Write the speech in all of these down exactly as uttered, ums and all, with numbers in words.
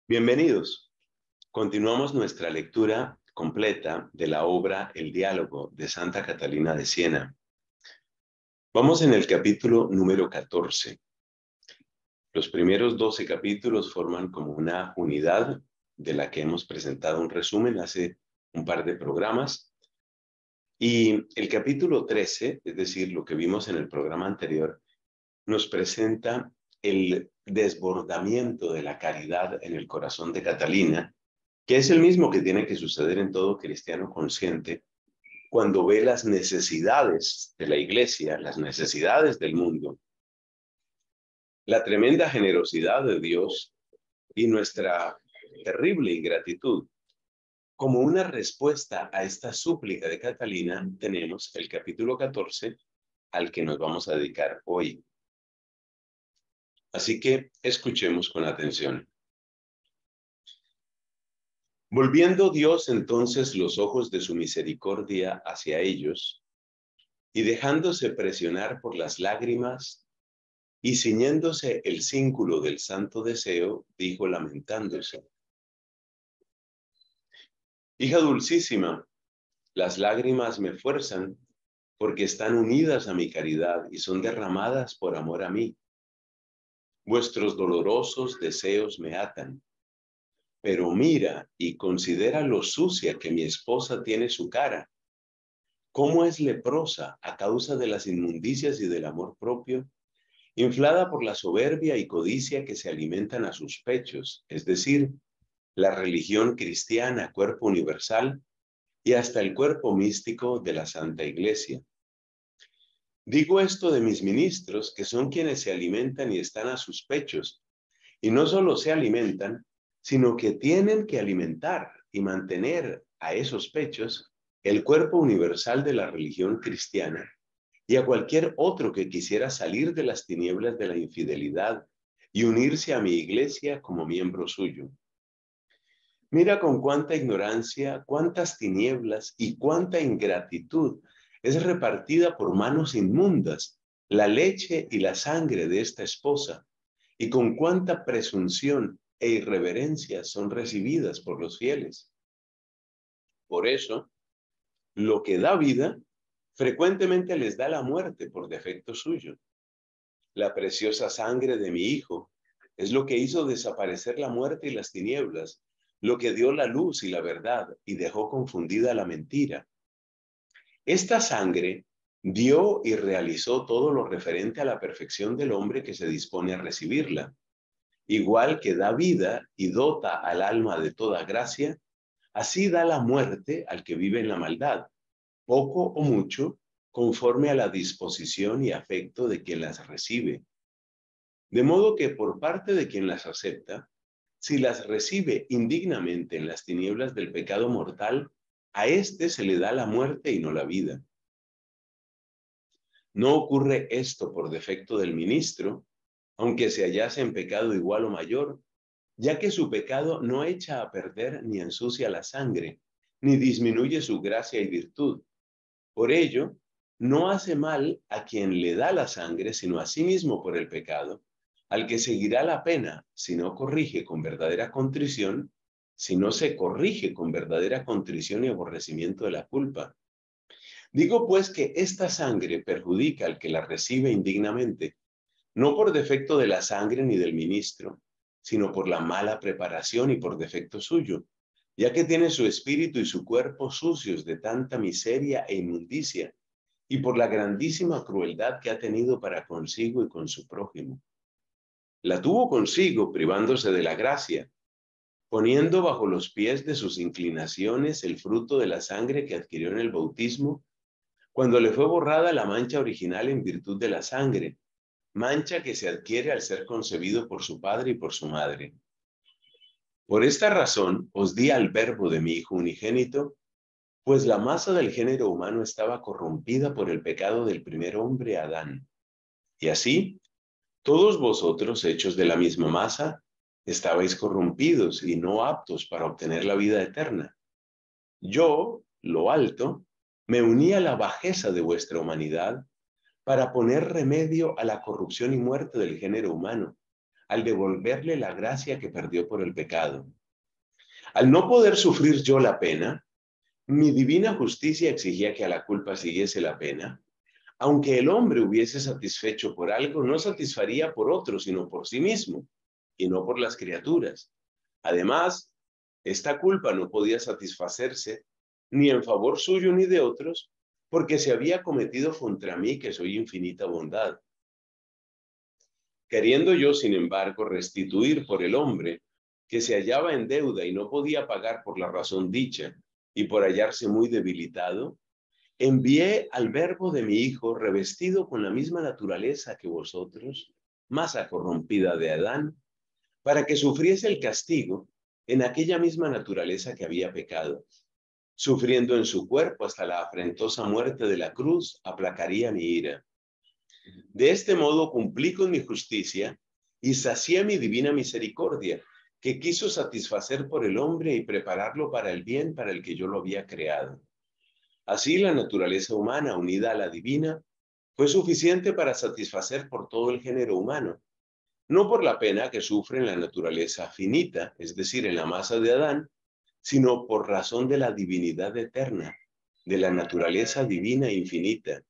Bienvenidos. Continuamos nuestra lectura completa de la obra El Diálogo de Santa Catalina de Siena. Vamos en el capítulo número catorce. Los primeros doce capítulos forman como una unidad de la que hemos presentado un resumen hace un par de programas. Y el capítulo trece, es decir, lo que vimos en el programa anterior, nos presenta el desbordamiento de la caridad en el corazón de Catalina, que es el mismo que tiene que suceder en todo cristiano consciente cuando ve las necesidades de la iglesia, las necesidades del mundo, la tremenda generosidad de Dios y nuestra terrible ingratitud. Como una respuesta a esta súplica de Catalina, tenemos el capítulo catorce al que nos vamos a dedicar hoy. Así que escuchemos con atención. Volviendo Dios entonces los ojos de su misericordia hacia ellos, y dejándose presionar por las lágrimas, y ciñéndose el cínculo del santo deseo, dijo lamentándose: Hija dulcísima, las lágrimas me fuerzan, porque están unidas a mi caridad y son derramadas por amor a mí. Vuestros dolorosos deseos me atan. Pero mira y considera lo sucia que mi esposa tiene su cara. Cómo es leprosa a causa de las inmundicias y del amor propio, inflada por la soberbia y codicia que se alimentan a sus pechos, es decir, la religión cristiana, cuerpo universal, y hasta el cuerpo místico de la Santa Iglesia. Digo esto de mis ministros, que son quienes se alimentan y están a sus pechos, y no solo se alimentan, sino que tienen que alimentar y mantener a esos pechos el cuerpo universal de la religión cristiana y a cualquier otro que quisiera salir de las tinieblas de la infidelidad y unirse a mi iglesia como miembro suyo. Mira con cuánta ignorancia, cuántas tinieblas y cuánta ingratitud es repartida por manos inmundas la leche y la sangre de esta esposa, y con cuánta presunción e irreverencia son recibidas por los fieles. Por eso, lo que da vida frecuentemente les da la muerte por defecto suyo. La preciosa sangre de mi Hijo es lo que hizo desaparecer la muerte y las tinieblas, lo que dio la luz y la verdad y dejó confundida la mentira. Esta sangre dio y realizó todo lo referente a la perfección del hombre que se dispone a recibirla. Igual que da vida y dota al alma de toda gracia, así da la muerte al que vive en la maldad, poco o mucho, conforme a la disposición y afecto de quien las recibe. De modo que por parte de quien las acepta, si las recibe indignamente en las tinieblas del pecado mortal, a éste se le da la muerte y no la vida. No ocurre esto por defecto del ministro, aunque se hallase en pecado igual o mayor, ya que su pecado no echa a perder ni ensucia la sangre, ni disminuye su gracia y virtud. Por ello, no hace mal a quien le da la sangre, sino a sí mismo por el pecado, al que seguirá la pena si no corrige con verdadera contrición, si no se corrige con verdadera contrición y aborrecimiento de la culpa. Digo pues que esta sangre perjudica al que la recibe indignamente, no por defecto de la sangre ni del ministro, sino por la mala preparación y por defecto suyo, ya que tiene su espíritu y su cuerpo sucios de tanta miseria e inmundicia, y por la grandísima crueldad que ha tenido para consigo y con su prójimo. La tuvo consigo privándose de la gracia, poniendo bajo los pies de sus inclinaciones el fruto de la sangre que adquirió en el bautismo, cuando le fue borrada la mancha original en virtud de la sangre, mancha que se adquiere al ser concebido por su padre y por su madre. Por esta razón os di al verbo de mi Hijo unigénito, pues la masa del género humano estaba corrompida por el pecado del primer hombre, Adán. Y así, todos vosotros, hechos de la misma masa, estabais corrompidos y no aptos para obtener la vida eterna. Yo, lo alto, me uní a la bajeza de vuestra humanidad para poner remedio a la corrupción y muerte del género humano, al devolverle la gracia que perdió por el pecado. Al no poder sufrir yo la pena, mi divina justicia exigía que a la culpa siguiese la pena. Aunque el hombre hubiese satisfecho por algo, no satisfaría por otro, sino por sí mismo, y no por las criaturas. Además, esta culpa no podía satisfacerse ni en favor suyo ni de otros, porque se había cometido contra mí, que soy infinita bondad. Queriendo yo, sin embargo, restituir por el hombre, que se hallaba en deuda y no podía pagar por la razón dicha, y por hallarse muy debilitado, envié al verbo de mi hijo revestido con la misma naturaleza que vosotros, masa corrompida de Adán, para que sufriese el castigo en aquella misma naturaleza que había pecado. Sufriendo en su cuerpo hasta la afrentosa muerte de la cruz, aplacaría mi ira. De este modo cumplí con mi justicia y sacié mi divina misericordia, que quiso satisfacer por el hombre y prepararlo para el bien para el que yo lo había creado. Así la naturaleza humana unida a la divina fue suficiente para satisfacer por todo el género humano, no por la pena que sufre en la naturaleza finita, es decir, en la masa de Adán, sino por razón de la divinidad eterna, de la naturaleza divina infinita.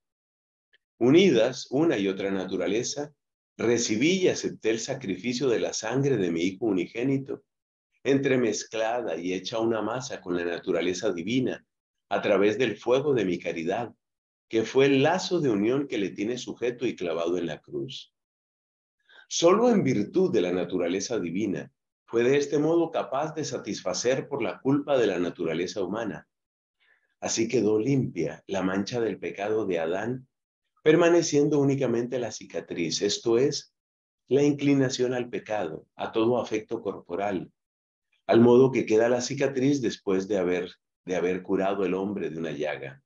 Unidas una y otra naturaleza, recibí y acepté el sacrificio de la sangre de mi Hijo unigénito, entremezclada y hecha una masa con la naturaleza divina, a través del fuego de mi caridad, que fue el lazo de unión que le tiene sujeto y clavado en la cruz. Solo en virtud de la naturaleza divina fue de este modo capaz de satisfacer por la culpa de la naturaleza humana. Así quedó limpia la mancha del pecado de Adán, permaneciendo únicamente la cicatriz, esto es, la inclinación al pecado, a todo afecto corporal, al modo que queda la cicatriz después de haber, de haber curado el hombre de una llaga.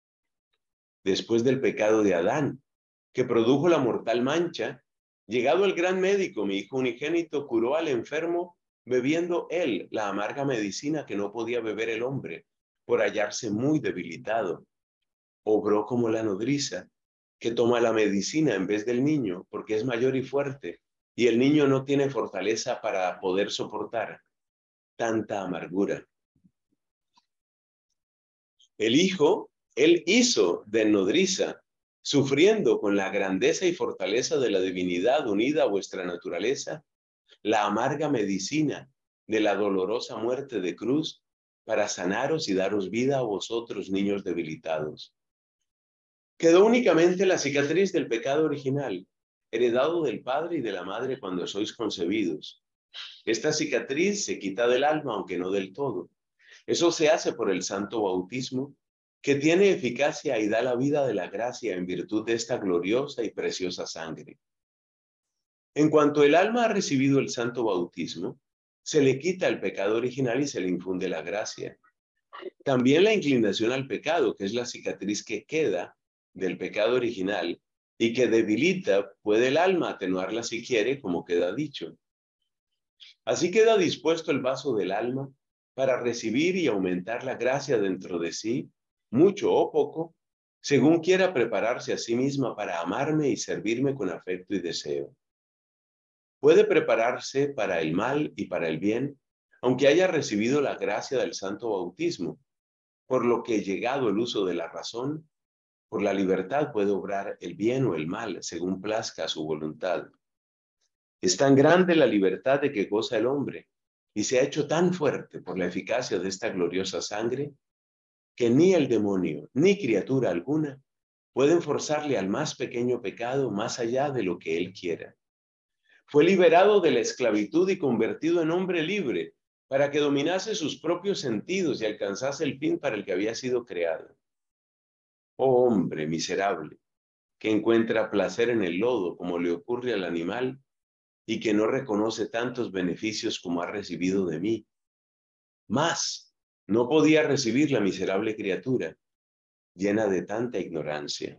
Después del pecado de Adán, que produjo la mortal mancha, llegado el gran médico, mi Hijo unigénito, curó al enfermo, bebiendo él la amarga medicina que no podía beber el hombre, por hallarse muy debilitado. Obró como la nodriza, que toma la medicina en vez del niño, porque es mayor y fuerte, y el niño no tiene fortaleza para poder soportar tanta amargura. El Hijo, él hizo de nodriza, sufriendo con la grandeza y fortaleza de la divinidad unida a vuestra naturaleza, la amarga medicina de la dolorosa muerte de cruz, para sanaros y daros vida a vosotros, niños debilitados. Quedó únicamente la cicatriz del pecado original, heredado del padre y de la madre cuando sois concebidos. Esta cicatriz se quita del alma, aunque no del todo. Eso se hace por el santo bautismo, que tiene eficacia y da la vida de la gracia en virtud de esta gloriosa y preciosa sangre. En cuanto el alma ha recibido el santo bautismo, se le quita el pecado original y se le infunde la gracia. También la inclinación al pecado, que es la cicatriz que queda del pecado original y que debilita, puede el alma atenuarla si quiere, como queda dicho. Así queda dispuesto el vaso del alma para recibir y aumentar la gracia dentro de sí, mucho o poco, según quiera prepararse a sí misma para amarme y servirme con afecto y deseo. Puede prepararse para el mal y para el bien, aunque haya recibido la gracia del santo bautismo, por lo que, llegado el uso de la razón, por la libertad puede obrar el bien o el mal, según plazca a su voluntad. Es tan grande la libertad de que goza el hombre, y se ha hecho tan fuerte por la eficacia de esta gloriosa sangre, que ni el demonio, ni criatura alguna, pueden forzarle al más pequeño pecado más allá de lo que él quiera. Fue liberado de la esclavitud y convertido en hombre libre, para que dominase sus propios sentidos y alcanzase el fin para el que había sido creado. Oh hombre miserable, que encuentra placer en el lodo como le ocurre al animal, y que no reconoce tantos beneficios como ha recibido de mí. Más no podía recibir la miserable criatura, llena de tanta ignorancia.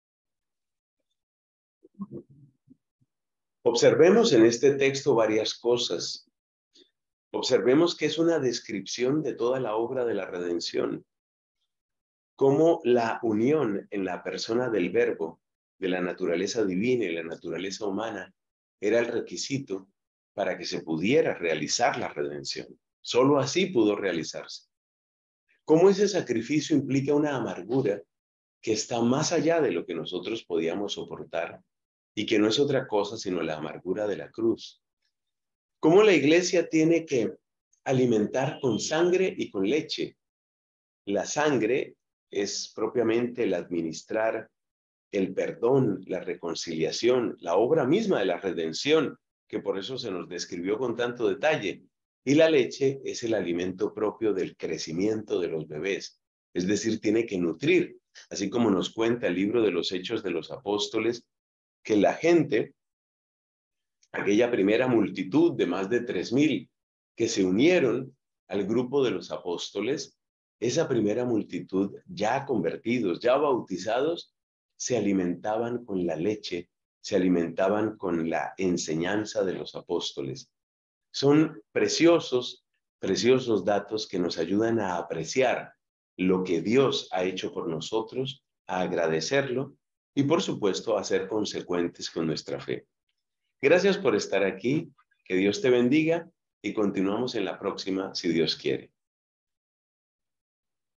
Observemos en este texto varias cosas. Observemos que es una descripción de toda la obra de la redención. Cómo la unión en la persona del Verbo, de la naturaleza divina y la naturaleza humana, era el requisito para que se pudiera realizar la redención. Solo así pudo realizarse. Cómo ese sacrificio implica una amargura que está más allá de lo que nosotros podíamos soportar y que no es otra cosa sino la amargura de la cruz. Cómo la iglesia tiene que alimentar con sangre y con leche. La sangre es propiamente el administrar el perdón, la reconciliación, la obra misma de la redención, que por eso se nos describió con tanto detalle. Y la leche es el alimento propio del crecimiento de los bebés, es decir, tiene que nutrir, así como nos cuenta el libro de los Hechos de los Apóstoles, que la gente, aquella primera multitud de más de tres mil que se unieron al grupo de los apóstoles, esa primera multitud ya convertidos, ya bautizados, se alimentaban con la leche, se alimentaban con la enseñanza de los apóstoles. Son preciosos, preciosos datos que nos ayudan a apreciar lo que Dios ha hecho por nosotros, a agradecerlo y, por supuesto, a ser consecuentes con nuestra fe. Gracias por estar aquí, que Dios te bendiga y continuamos en la próxima, si Dios quiere.